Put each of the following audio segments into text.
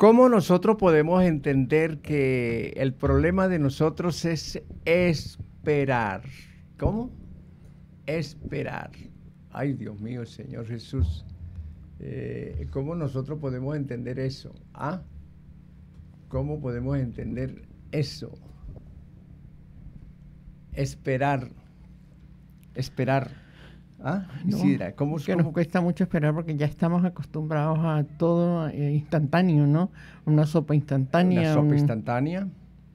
¿Cómo nosotros podemos entender que el problema de nosotros es esperar? ¿Cómo? Esperar. Ay, Dios mío, Señor Jesús. ¿Cómo nosotros podemos entender eso? ¿Ah? ¿Cómo podemos entender eso? Esperar. Esperar. ¿Ah? No, Isidra, ¿cómo nos cuesta mucho esperar porque ya estamos acostumbrados a todo instantáneo, ¿no? Una sopa instantánea. Una sopa instantánea,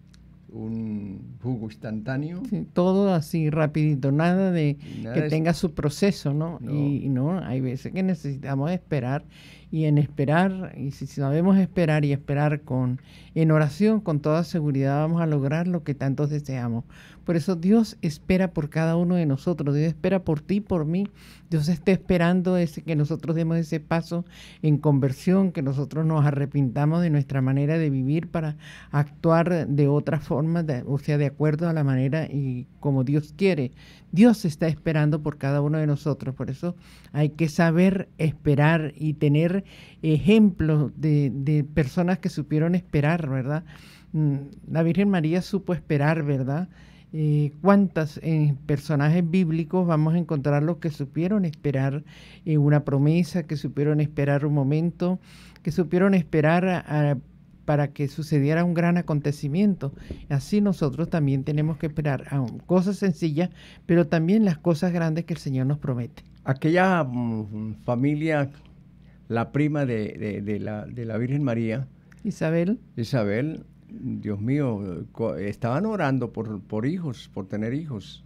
un jugo instantáneo. Sí, todo así rapidito, nada que tenga su proceso, ¿no? No. Y no, hay veces que necesitamos esperar, y en esperar, y si sabemos esperar y esperar en oración, con toda seguridad vamos a lograr lo que tantos deseamos. Por eso Dios espera por cada uno de nosotros, Dios espera por ti, por mí. Dios está esperando que nosotros demos ese paso en conversión, que nosotros nos arrepintamos de nuestra manera de vivir para actuar de otra forma, o sea, de acuerdo a la manera y como Dios quiere. Dios está esperando por cada uno de nosotros, por eso hay que saber esperar y tener ejemplos de personas que supieron esperar, ¿verdad? La Virgen María supo esperar, ¿verdad? ¿Cuántas personajes bíblicos vamos a encontrar los que supieron esperar una promesa, que supieron esperar un momento, que supieron esperar para que sucediera un gran acontecimiento? Así nosotros también tenemos que esperar a cosas sencillas, pero también las cosas grandes que el Señor nos promete. Aquella familia, la prima de la Virgen María, Isabel, Dios mío, estaban orando por hijos, por tener hijos.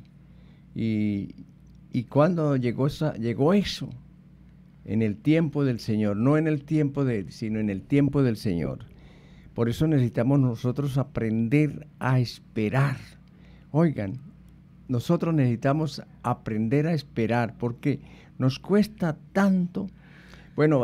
Y cuando llegó eso, en el tiempo del Señor, no en el tiempo sino en el tiempo del Señor. Por eso necesitamos nosotros aprender a esperar. Oigan, nosotros necesitamos aprender a esperar porque nos cuesta tanto. Bueno,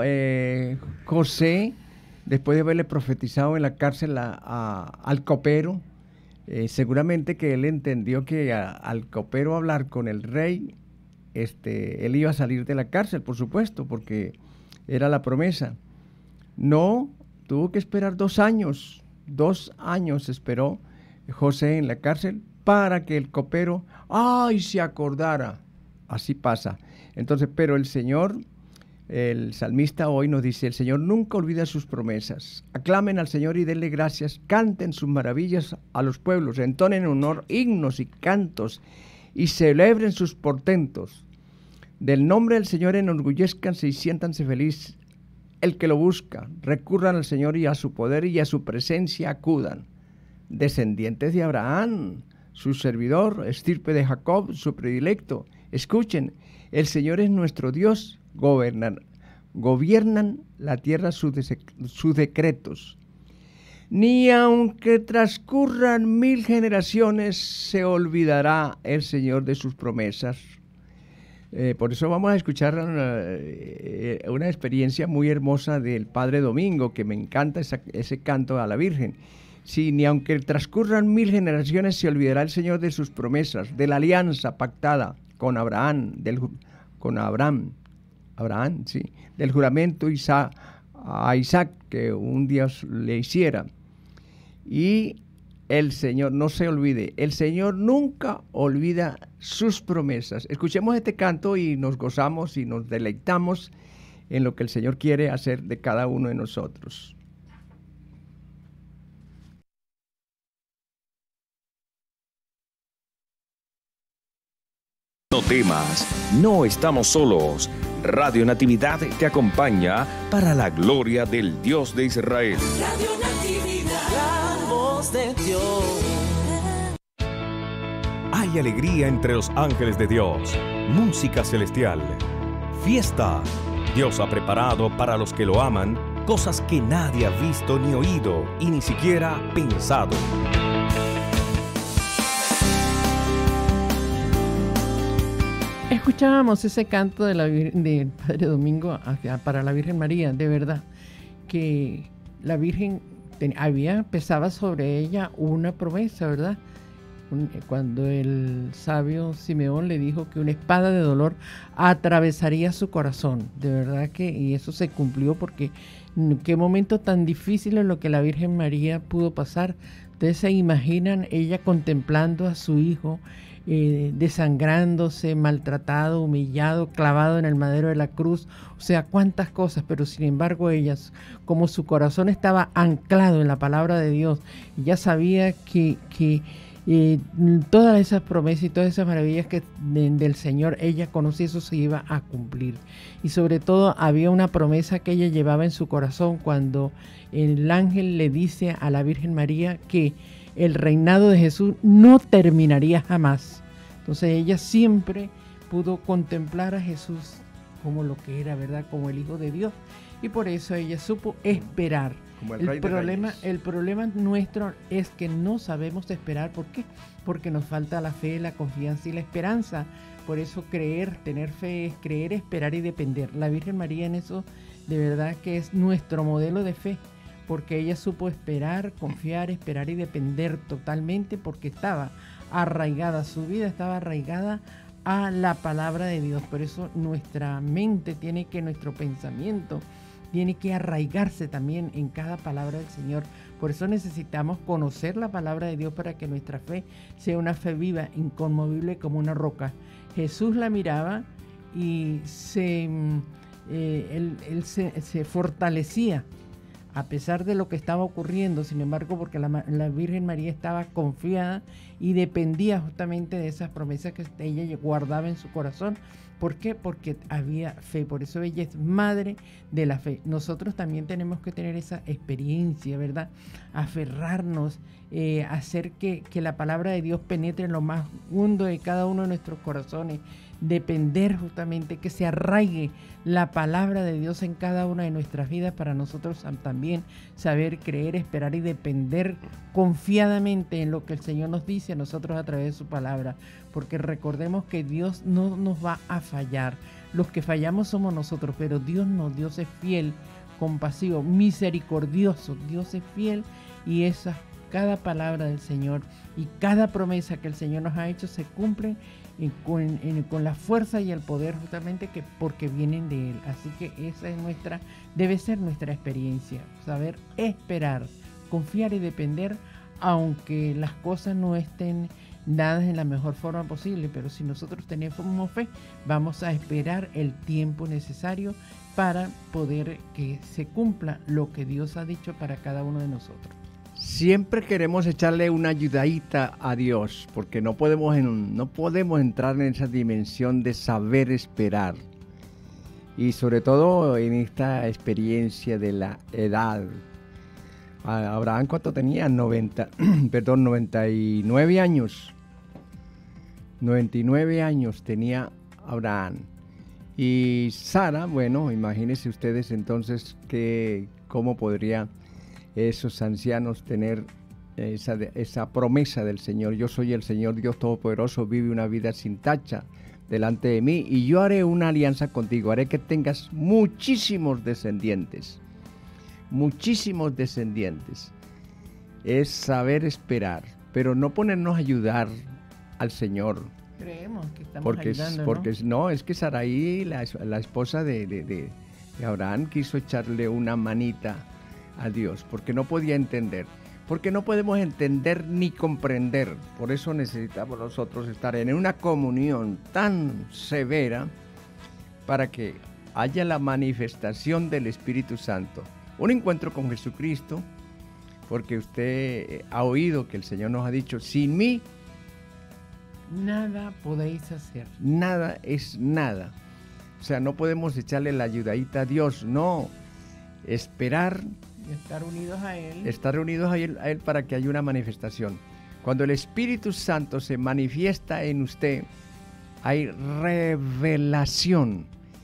José, después de haberle profetizado en la cárcel al copero, seguramente que él entendió que al copero hablar con el rey, él iba a salir de la cárcel, por supuesto, porque era la promesa. No, tuvo que esperar 2 años. 2 años esperó José en la cárcel para que el copero, se acordara. Así pasa. Entonces, pero el Señor... El salmista hoy nos dice: el Señor nunca olvida sus promesas. Aclamen al Señor y denle gracias, canten sus maravillas a los pueblos, entonen en honor himnos y cantos y celebren sus portentos. Del nombre del Señor enorgullezcanse y siéntanse feliz el que lo busca. Recurran al Señor y a su poder y a su presencia acudan. Descendientes de Abraham, su servidor, estirpe de Jacob, su predilecto. Escuchen, el Señor es nuestro Dios. Gobiernan la tierra sus decretos. Ni aunque transcurran 1000 generaciones, se olvidará el Señor de sus promesas. Por eso vamos a escuchar una experiencia muy hermosa del Padre Domingo, que me encanta ese canto a la Virgen. Sí, ni aunque transcurran 1000 generaciones, se olvidará el Señor de sus promesas, de la alianza pactada con Abraham, del juramento a Isaac que un día le hiciera. Y el Señor, no se olvide, el Señor nunca olvida sus promesas. Escuchemos este canto y nos gozamos y nos deleitamos en lo que el Señor quiere hacer de cada uno de nosotros. No temas, no estamos solos. Radio Natividad te acompaña para la gloria del Dios de Israel. Radio Natividad, la voz de Dios. Hay alegría entre los ángeles de Dios, música celestial, fiesta. Dios ha preparado para los que lo aman cosas que nadie ha visto ni oído y ni siquiera pensado. Escuchábamos ese canto del Padre Domingo para la Virgen María. De verdad que la Virgen pesaba sobre ella una promesa, ¿verdad? cuando el sabio Simeón le dijo que una espada de dolor atravesaría su corazón. De verdad que, y eso se cumplió, porque qué momento tan difícil en lo que la Virgen María pudo pasar. Ustedes se imaginan ella contemplando a su hijo desangrándose, maltratado, humillado, clavado en el madero de la cruz, o sea, cuántas cosas, pero sin embargo ellas, como su corazón estaba anclado en la palabra de Dios, ya sabía que todas esas promesas y todas esas maravillas del Señor, ella conocía, eso se iba a cumplir. Y sobre todo había una promesa que ella llevaba en su corazón cuando el ángel le dice a la Virgen María que el reinado de Jesús no terminaría jamás. Entonces ella siempre pudo contemplar a Jesús como lo que era, ¿verdad? Como el Hijo de Dios. Y por eso ella supo esperar. Como el problema nuestro es que no sabemos esperar. ¿Por qué? Porque nos falta la fe, la confianza y la esperanza. Por eso creer, tener fe es creer, esperar y depender. La Virgen María en eso de verdad que es nuestro modelo de fe, porque ella supo esperar, confiar, esperar y depender totalmente, porque estaba arraigada, su vida estaba arraigada a la palabra de Dios. Por eso nuestra mente nuestro pensamiento tiene que arraigarse también en cada palabra del Señor. Por eso necesitamos conocer la palabra de Dios para que nuestra fe sea una fe viva, inconmovible como una roca. Jesús la miraba y él se fortalecía a pesar de lo que estaba ocurriendo. Sin embargo, porque la Virgen María estaba confiada y dependía justamente de esas promesas que ella guardaba en su corazón. ¿Por qué? Porque había fe. Por eso ella es madre de la fe. Nosotros también tenemos que tener esa experiencia, ¿verdad? Aferrarnos, hacer que la palabra de Dios penetre en lo más hondo de cada uno de nuestros corazones. Depender justamente, que se arraigue la palabra de Dios en cada una de nuestras vidas, para nosotros también saber creer, esperar y depender confiadamente en lo que el Señor nos dice a nosotros a través de su palabra, porque recordemos que Dios no nos va a fallar. Los que fallamos somos nosotros, pero Dios no. Dios es fiel, compasivo, misericordioso. Dios es fiel, y cada palabra del Señor y cada promesa que el Señor nos ha hecho se cumple con la fuerza y el poder, justamente porque vienen de Él. Así que esa debe ser nuestra experiencia, saber esperar, confiar y depender, aunque las cosas no estén dadas en la mejor forma posible. Pero si nosotros tenemos fe, vamos a esperar el tiempo necesario para poder que se cumpla lo que Dios ha dicho para cada uno de nosotros. Siempre queremos echarle una ayudadita a Dios, porque no podemos entrar en esa dimensión de saber esperar. Y sobre todo en esta experiencia de la edad. Abraham, ¿cuánto tenía? 99 años. 99 años tenía Abraham. Y Sara, bueno, imagínense ustedes entonces cómo podría esos ancianos tener esa promesa del Señor. Yo soy el Señor Dios Todopoderoso, vive una vida sin tacha delante de mí, y yo haré una alianza contigo, haré que tengas muchísimos descendientes. Muchísimos descendientes. Es saber esperar, pero no ponernos a ayudar al Señor. Creemos que estamos ayudando, porque no, es que Sarai, la esposa de Abraham, quiso echarle una manita a Dios, porque no podía entender, porque no podemos entender ni comprender. Por eso necesitamos nosotros estar en una comunión tan severa para que haya la manifestación del Espíritu Santo, un encuentro con Jesucristo, porque usted ha oído que el Señor nos ha dicho: sin mí nada podéis hacer. Nada es nada. O sea, no podemos echarle la ayudadita a Dios, no. Esperar, estar unidos a Él. Estar unidos a Él para que haya una manifestación. Cuando el Espíritu Santo se manifiesta en usted, hay revelación.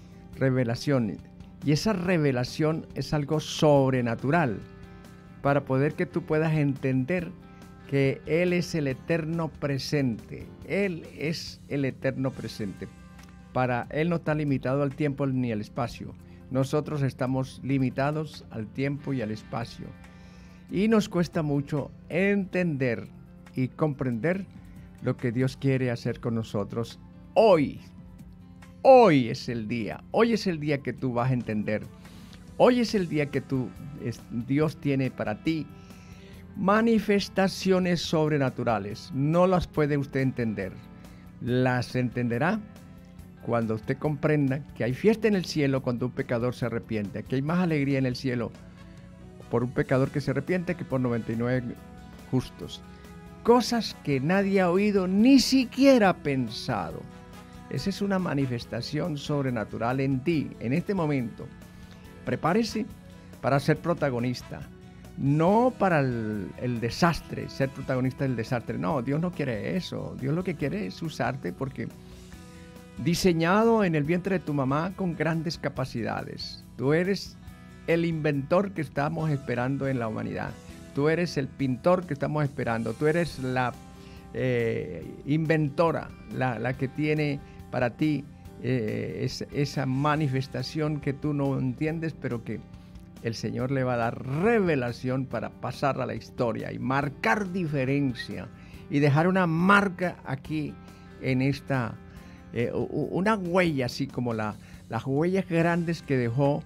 Y esa revelación es algo sobrenatural, para poder que tú puedas entender que Él es el eterno presente. Él es el eterno presente. Para Él no está limitado al tiempo ni al espacio. Nosotros estamos limitados al tiempo y al espacio. Y nos cuesta mucho entender y comprender lo que Dios quiere hacer con nosotros hoy. Hoy es el día que tú vas a entender. Hoy es el día que Dios tiene para ti manifestaciones sobrenaturales. No las puede usted entender. Las entenderá cuando usted comprenda que hay fiesta en el cielo cuando un pecador se arrepiente, que hay más alegría en el cielo por un pecador que se arrepiente que por 99 justos. Cosas que nadie ha oído ni siquiera ha pensado. Esa es una manifestación sobrenatural en ti, en este momento. Prepárese para ser protagonista, no para el desastre, ser protagonista del desastre. No, Dios no quiere eso. Dios lo que quiere es usarte porque diseñado en el vientre de tu mamá con grandes capacidades. Tú eres el inventor que estamos esperando en la humanidad. Tú eres el pintor que estamos esperando. Tú eres la inventora, la que tiene para ti esa manifestación que tú no entiendes, pero que el Señor le va a dar revelación para pasar a la historia y marcar diferencia y dejar una marca aquí en esta, una huella, así como las huellas grandes que dejó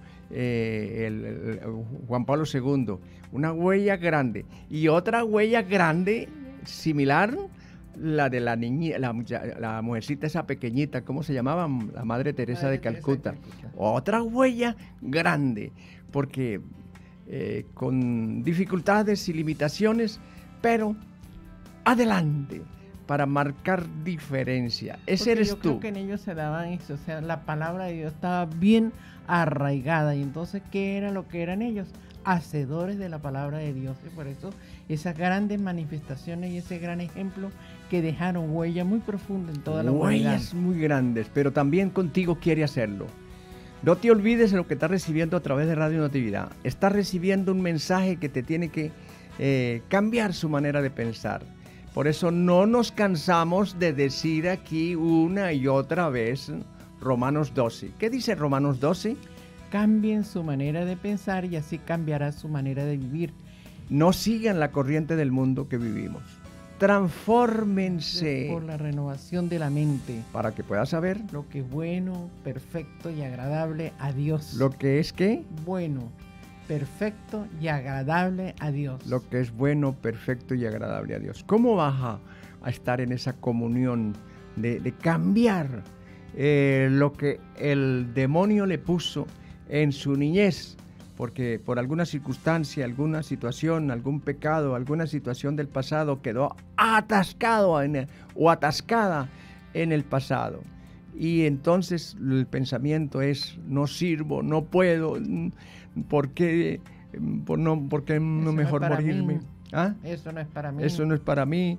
Juan Pablo II, una huella grande y otra huella grande similar, la de la niña, la mujercita esa pequeñita, ¿cómo se llamaba? La Madre Teresa de Calcuta. Otra huella grande, porque con dificultades y limitaciones, pero adelante para marcar diferencia. Ese eres tú. Yo creo que en ellos se daban eso, o sea, la palabra de Dios estaba bien arraigada, y entonces, ¿qué era lo que eran ellos? Hacedores de la palabra de Dios, y por eso esas grandes manifestaciones y ese gran ejemplo que dejaron huella muy profunda en toda la humanidad. Huellas muy grandes, pero también contigo quiere hacerlo. No te olvides de lo que estás recibiendo a través de Radio Natividad. Estás recibiendo un mensaje que te tiene que cambiar su manera de pensar. Por eso no nos cansamos de decir aquí una y otra vez Romanos 12. ¿Qué dice Romanos 12? Cambien su manera de pensar y así cambiará su manera de vivir. No sigan la corriente del mundo que vivimos. Transfórmense por la renovación de la mente, para que puedas saber lo que es bueno, perfecto y agradable a Dios. ¿Lo que es qué? Bueno, perfecto y agradable a Dios. Lo que es bueno, perfecto y agradable a Dios. ¿Cómo vas a estar en esa comunión de cambiar lo que el demonio le puso en su niñez? Porque por alguna circunstancia, alguna situación, algún pecado, alguna situación del pasado quedó atascado o atascada en el pasado. Y entonces el pensamiento es, no sirvo, no puedo, ¿por qué no mejor morirme? ¿Ah? Eso no es para mí. Eso no es para mí.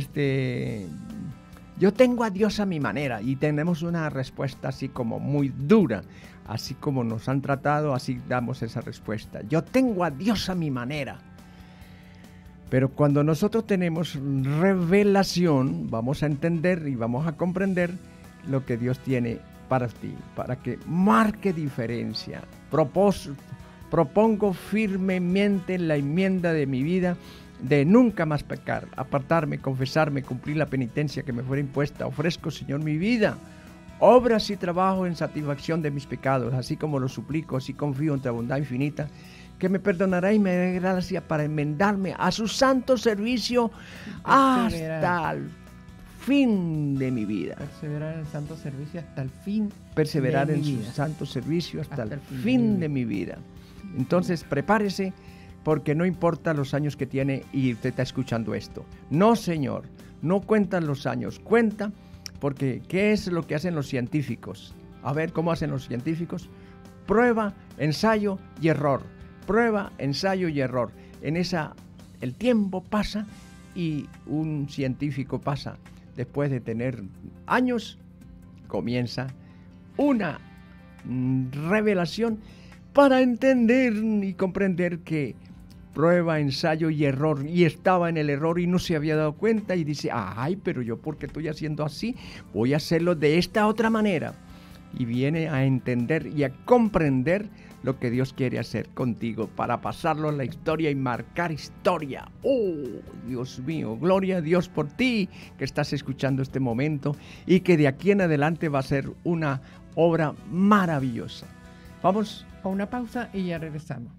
Yo tengo a Dios a mi manera, y tenemos una respuesta así como muy dura. Así como nos han tratado, así damos esa respuesta. Yo tengo a Dios a mi manera. Pero cuando nosotros tenemos revelación, vamos a entender y vamos a comprender lo que Dios tiene para ti, para que marque diferencia. Propongo firmemente la enmienda de mi vida de nunca más pecar, apartarme, confesarme, cumplir la penitencia que me fuera impuesta. Ofrezco, Señor, mi vida, obras y trabajo en satisfacción de mis pecados, así como lo suplico, así confío en tu bondad infinita, que me perdonará y me dé gracia para enmendarme a su santo servicio hasta el fin de mi vida. Perseverar en el santo servicio hasta el fin. Perseverar en su santo servicio hasta el fin de mi vida. Entonces, prepárese, porque no importa los años que tiene y usted está escuchando esto. No, señor, no cuentan los años, cuenta. Porque, ¿qué es lo que hacen los científicos? A ver, ¿cómo hacen los científicos? Prueba, ensayo y error. Prueba, ensayo y error. En esa, el tiempo pasa y un científico pasa. Después de tener años, comienza una revelación para entender y comprender que prueba, ensayo y error, y estaba en el error y no se había dado cuenta, y dice, ay, pero yo porque estoy haciendo así, voy a hacerlo de esta otra manera, y viene a entender y a comprender lo que Dios quiere hacer contigo para pasarlo a la historia y marcar historia. ¡Oh, Dios mío! Gloria a Dios por ti que estás escuchando este momento y que de aquí en adelante va a ser una obra maravillosa. Vamos a una pausa y ya regresamos.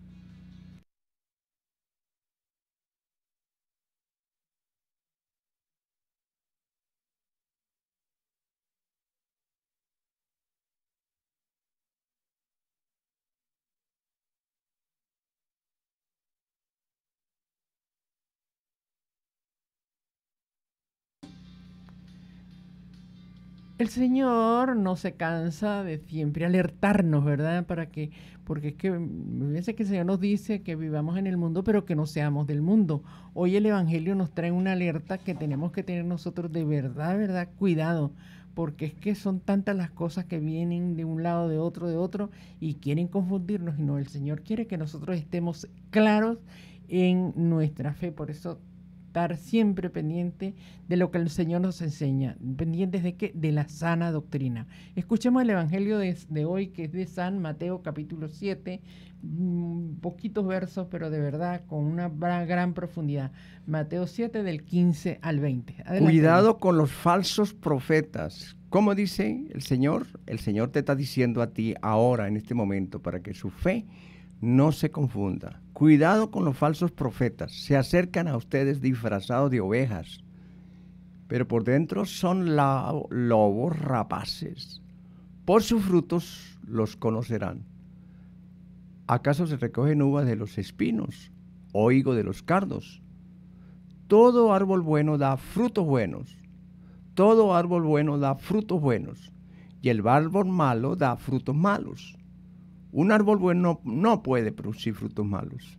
El Señor no se cansa de siempre alertarnos, ¿verdad? Porque es que, fíjense que el Señor nos dice que vivamos en el mundo, pero que no seamos del mundo. Hoy el Evangelio nos trae una alerta que tenemos que tener nosotros de verdad, cuidado, porque es que son tantas las cosas que vienen de un lado, de otro, y quieren confundirnos, y no, el Señor quiere que nosotros estemos claros en nuestra fe, por eso estar siempre pendiente de lo que el Señor nos enseña, pendientes de qué, de la sana doctrina. Escuchemos el Evangelio de hoy, que es de San Mateo capítulo 7, poquitos versos, pero de verdad con una gran profundidad. Mateo 7 del 15 al 20. Adelante. Cuidado con los falsos profetas. ¿Cómo dice el Señor? El Señor te está diciendo a ti ahora, en este momento, para que su fe no se confunda. Cuidado con los falsos profetas. Se acercan a ustedes disfrazados de ovejas, pero por dentro son lobos rapaces. Por sus frutos los conocerán. ¿Acaso se recogen uvas de los espinos o higo de los cardos? Todo árbol bueno da frutos buenos. Todo árbol bueno da frutos buenos. Y el árbol malo da frutos malos. Un árbol bueno no puede producir frutos malos.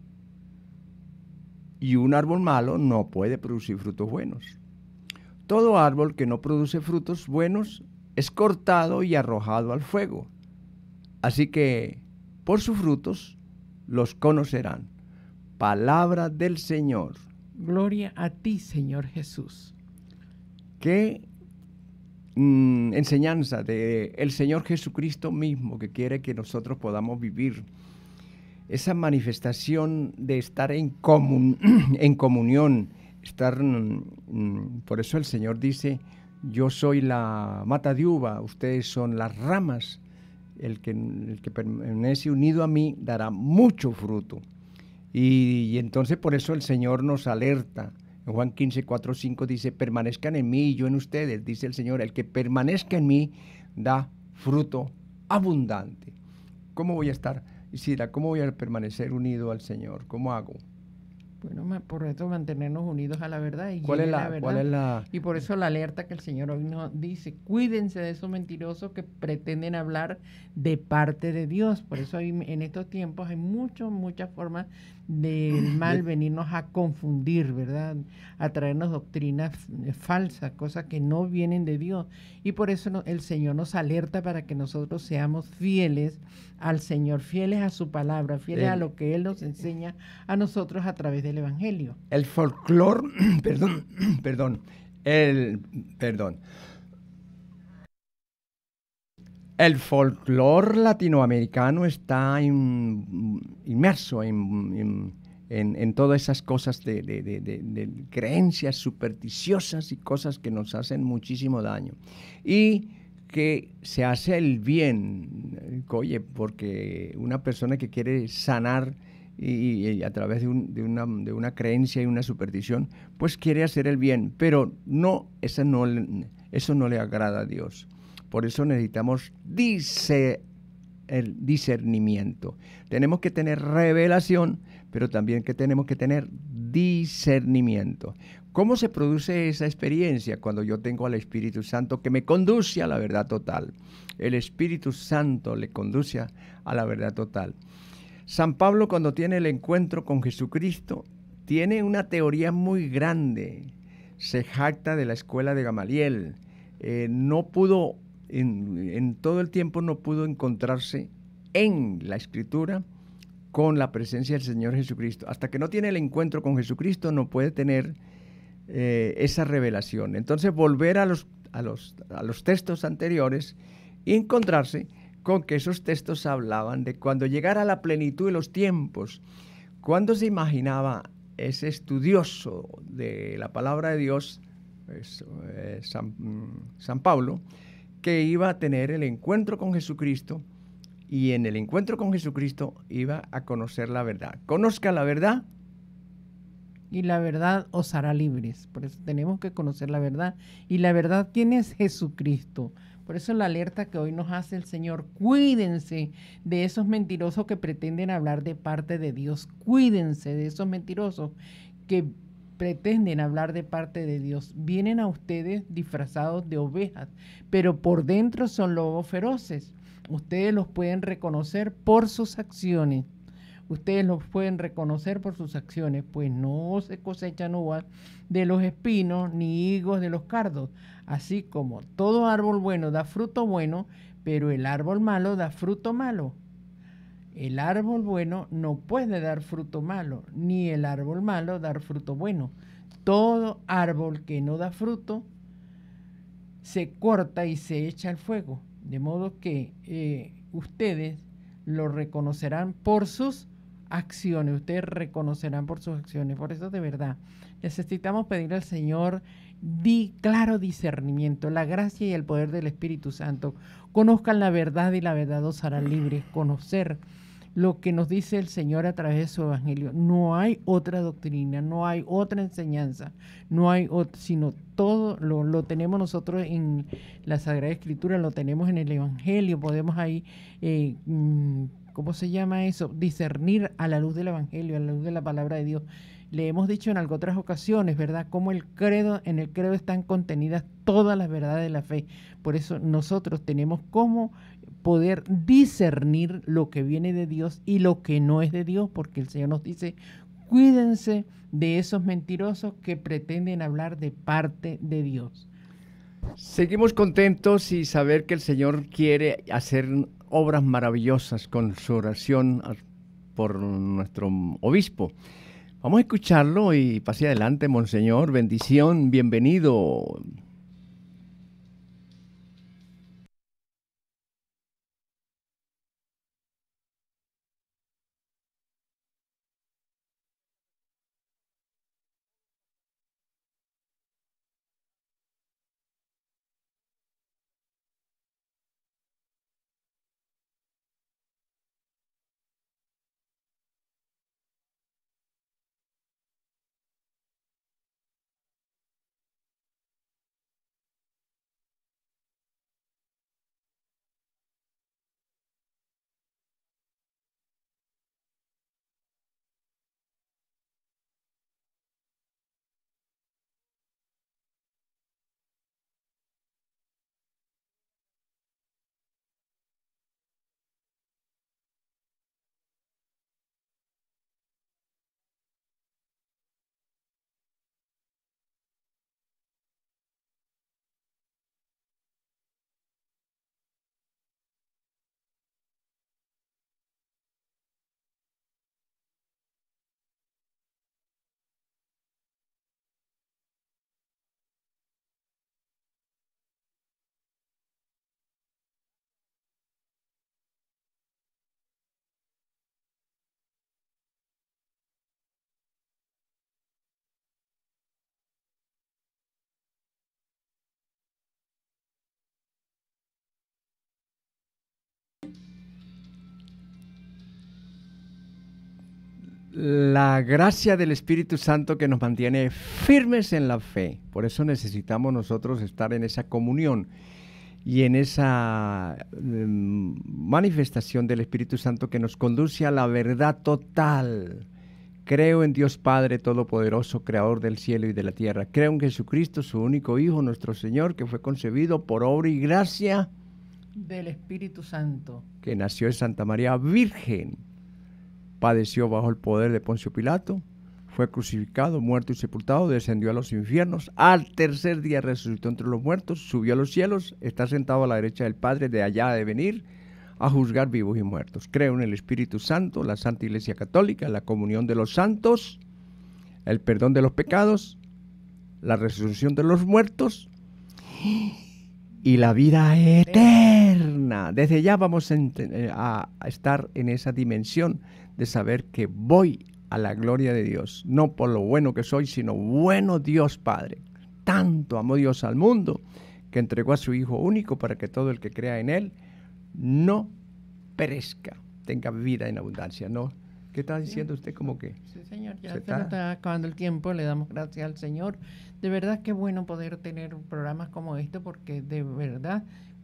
Y un árbol malo no puede producir frutos buenos. Todo árbol que no produce frutos buenos es cortado y arrojado al fuego. Así que por sus frutos los conocerán. Palabra del Señor. Gloria a ti, Señor Jesús. ¿Qué enseñanza del Señor Jesucristo mismo que quiere que nosotros podamos vivir esa manifestación de estar en comunión, estar, por eso el Señor dice, yo soy la mata de uva, ustedes son las ramas, el que permanece unido a mí dará mucho fruto. Y entonces por eso el Señor nos alerta. En Juan 15, 4, 5 dice, permanezcan en mí y yo en ustedes, dice el Señor, el que permanezca en mí da fruto abundante. ¿Cómo voy a estar, Isidra, cómo voy a permanecer unido al Señor? ¿Cómo hago? Bueno, por eso mantenernos unidos a la verdad. Y ¿Cuál es la? Y por eso la alerta que el Señor hoy nos dice, cuídense de esos mentirosos que pretenden hablar de parte de Dios. Por eso en estos tiempos hay muchas formas del mal venirnos a confundir, ¿verdad? A traernos doctrinas falsas, cosas que no vienen de Dios. Y por eso el Señor nos alerta para que nosotros seamos fieles al Señor, fieles a su palabra, fieles a lo que Él nos enseña a nosotros a través del Evangelio. El folclore, El folclore latinoamericano está inmerso en todas esas cosas de creencias supersticiosas y cosas que nos hacen muchísimo daño. Y que se hace el bien, oye, porque una persona que quiere sanar y a través de una creencia y una superstición, pues quiere hacer el bien, pero eso no le agrada a Dios. Por eso necesitamos el discernimiento. Tenemos que tener revelación, pero también que tenemos que tener discernimiento. ¿Cómo se produce esa experiencia? Cuando yo tengo al Espíritu Santo que me conduce a la verdad total. El Espíritu Santo le conduce a la verdad total. San Pablo, cuando tiene el encuentro con Jesucristo, tiene una teoría muy grande. Se jacta de la escuela de Gamaliel. No pudo, en todo el tiempo no pudo encontrarse en la Escritura con la presencia del Señor Jesucristo. Hasta que no tiene el encuentro con Jesucristo no puede tener esa revelación. Entonces volver a los textos anteriores y encontrarse con que esos textos hablaban de cuando llegara la plenitud de los tiempos. ¿Cuándo se imaginaba ese estudioso de la palabra de Dios, San Pablo, que iba a tener el encuentro con Jesucristo, y en el encuentro con Jesucristo iba a conocer la verdad? Conozca la verdad y la verdad os hará libres. Por eso tenemos que conocer la verdad. Y la verdad, ¿quién es? Jesucristo. Por eso la alerta que hoy nos hace el Señor: cuídense de esos mentirosos que pretenden hablar de parte de Dios. Cuídense de esos mentirosos que pretenden hablar de parte de Dios. Vienen a ustedes disfrazados de ovejas, pero por dentro son lobos feroces. Ustedes los pueden reconocer por sus acciones. Ustedes los pueden reconocer por sus acciones, pues no se cosechan uvas de los espinos ni higos de los cardos. Así como todo árbol bueno da fruto bueno, pero el árbol malo da fruto malo. El árbol bueno no puede dar fruto malo, ni el árbol malo dar fruto bueno. Todo árbol que no da fruto se corta y se echa al fuego. De modo que ustedes lo reconocerán por sus acciones. Ustedes reconocerán por sus acciones. Por eso, de verdad, necesitamos pedir al Señor claro discernimiento, la gracia y el poder del Espíritu Santo. Conozcan la verdad y la verdad os hará libres. Conocer lo que nos dice el Señor a través de su Evangelio. No hay otra doctrina, no hay otra enseñanza, no hay sino todo lo tenemos nosotros en la Sagrada Escritura, lo tenemos en el Evangelio. Podemos ahí, ¿cómo se llama eso? Discernir a la luz del Evangelio, a la luz de la palabra de Dios. Le hemos dicho en otras ocasiones, ¿verdad?, cómo en el credo están contenidas todas las verdades de la fe. Por eso nosotros tenemos cómo poder discernir lo que viene de Dios y lo que no es de Dios, porque el Señor nos dice: cuídense de esos mentirosos que pretenden hablar de parte de Dios. Seguimos contentos y saber que el Señor quiere hacer obras maravillosas con su oración por nuestro obispo. Vamos a escucharlo y pase adelante, Monseñor. Bendición, bienvenido. La gracia del Espíritu Santo que nos mantiene firmes en la fe. Por eso necesitamos nosotros estar en esa comunión y en esa manifestación del Espíritu Santo que nos conduce a la verdad total. Creo en Dios Padre Todopoderoso, Creador del cielo y de la tierra. Creo en Jesucristo, su único Hijo, nuestro Señor, que fue concebido por obra y gracia del Espíritu Santo, que nació de Santa María Virgen, padeció bajo el poder de Poncio Pilato, fue crucificado, muerto y sepultado, descendió a los infiernos, al tercer día resucitó entre los muertos, subió a los cielos, está sentado a la derecha del Padre, de allá de venir a juzgar vivos y muertos. Creo en el Espíritu Santo, la Santa Iglesia Católica, la comunión de los santos, el perdón de los pecados, la resurrección de los muertos y la vida eterna. eterna. Desde ya vamos a estar en esa dimensión de saber que voy a la gloria de Dios, no por lo bueno que soy, sino bueno Dios Padre. Tanto amó Dios al mundo que entregó a su Hijo único para que todo el que crea en Él no perezca, tenga vida en abundancia, ¿no? ¿Qué está diciendo usted? ¿Cómo que? Sí, Señor, ya se nos está acabando el tiempo, le damos gracias al Señor. De verdad que bueno poder tener programas como este, porque de verdad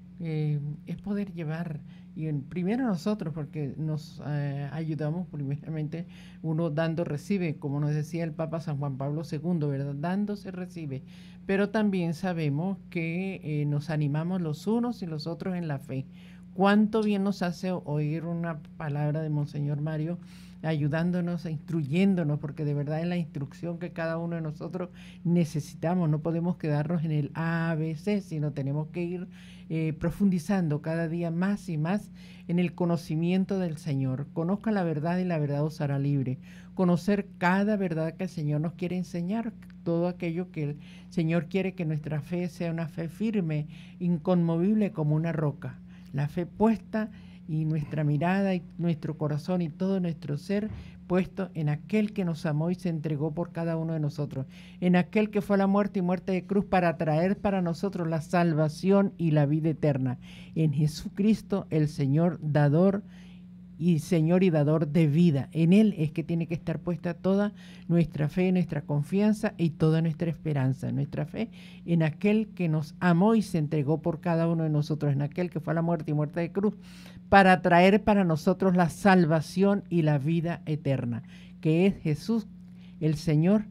es poder llevar, y primero nosotros, porque nos ayudamos primeramente, uno dando recibe, como nos decía el Papa San Juan Pablo II, ¿verdad? Dando se recibe, pero también sabemos que nos animamos los unos y los otros en la fe. Cuánto bien nos hace oír una palabra de Monseñor Mario, ayudándonos, instruyéndonos, porque de verdad es la instrucción que cada uno de nosotros necesitamos. No podemos quedarnos en el ABC, sino tenemos que ir profundizando cada día más y más en el conocimiento del Señor. Conozca la verdad y la verdad os hará libre. Conocer cada verdad que el Señor nos quiere enseñar, todo aquello que el Señor quiere que nuestra fe sea una fe firme, inconmovible como una roca. La fe puesta y nuestra mirada y nuestro corazón y todo nuestro ser puesto en aquel que nos amó y se entregó por cada uno de nosotros, en aquel que fue a la muerte y muerte de cruz para traer para nosotros la salvación y la vida eterna, en Jesucristo el Señor dador y Señor y dador de vida. En Él es que tiene que estar puesta toda nuestra fe, nuestra confianza y toda nuestra esperanza. Nuestra fe en aquel que nos amó y se entregó por cada uno de nosotros, en aquel que fue a la muerte y muerte de cruz, para traer para nosotros la salvación y la vida eterna, que es Jesús, el Señor,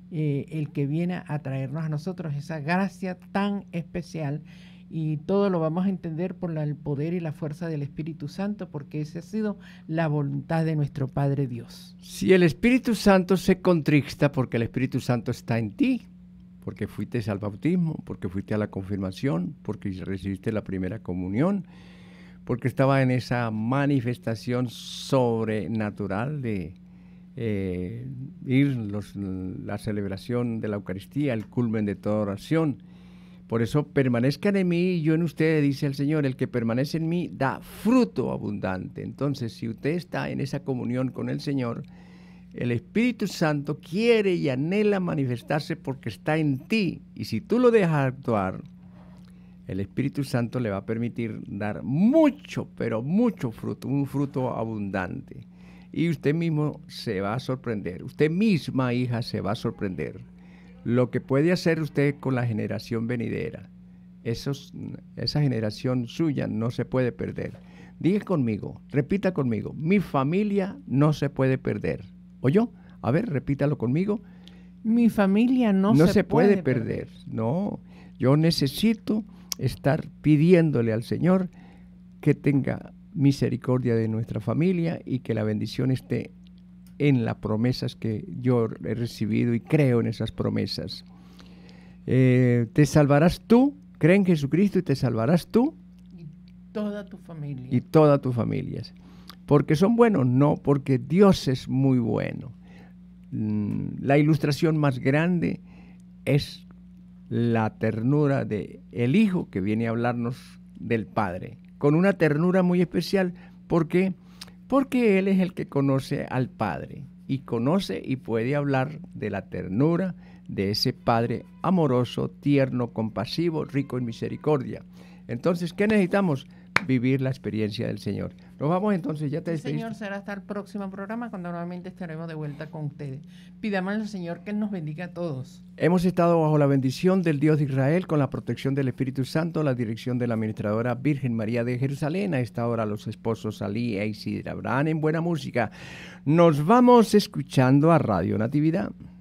el que viene a traernos a nosotros esa gracia tan especial. Y todo lo vamos a entender por el poder y la fuerza del Espíritu Santo, porque esa ha sido la voluntad de nuestro Padre Dios. Si el Espíritu Santo se contrista porque el Espíritu Santo está en ti, porque fuiste al bautismo, porque fuiste a la confirmación, porque recibiste la primera comunión, porque estaba en esa manifestación sobrenatural de la celebración de la Eucaristía, el culmen de toda oración. Por eso permanezcan en mí y yo en ustedes, dice el Señor, el que permanece en mí da fruto abundante. Entonces, si usted está en esa comunión con el Señor, el Espíritu Santo quiere y anhela manifestarse porque está en ti. Y si tú lo dejas actuar, el Espíritu Santo le va a permitir dar mucho, pero mucho fruto, un fruto abundante. Y usted mismo se va a sorprender, usted misma, hija, se va a sorprender. Lo que puede hacer usted con la generación venidera, esa generación suya no se puede perder. Diga conmigo, repita conmigo, mi familia no se puede perder. ¿Oyó? A ver, repítalo conmigo. Mi familia no se puede perder. No, yo necesito estar pidiéndole al Señor que tenga misericordia de nuestra familia y que la bendición esté en las promesas que yo he recibido y creo en esas promesas. Te salvarás tú, cree en Jesucristo y te salvarás tú. Y toda tu familia. Y toda tu familia. ¿Porque son buenos? No, porque Dios es muy bueno. La ilustración más grande es la ternura del Hijo que viene a hablarnos del Padre, con una ternura muy especial. ¿Por qué? Porque Él es el que conoce al Padre y conoce y puede hablar de la ternura de ese Padre amoroso, tierno, compasivo, rico en misericordia. Entonces, ¿qué necesitamos? Vivir la experiencia del Señor. Nos vamos entonces, ya te despediste. Señor, será hasta el próximo programa cuando nuevamente estaremos de vuelta con ustedes. Pidamos al Señor que nos bendiga a todos. Hemos estado bajo la bendición del Dios de Israel, con la protección del Espíritu Santo, la dirección de la administradora Virgen María de Jerusalén. A esta hora los esposos Ali e Isidra Abraham en buena música. Nos vamos escuchando a Radio Natividad.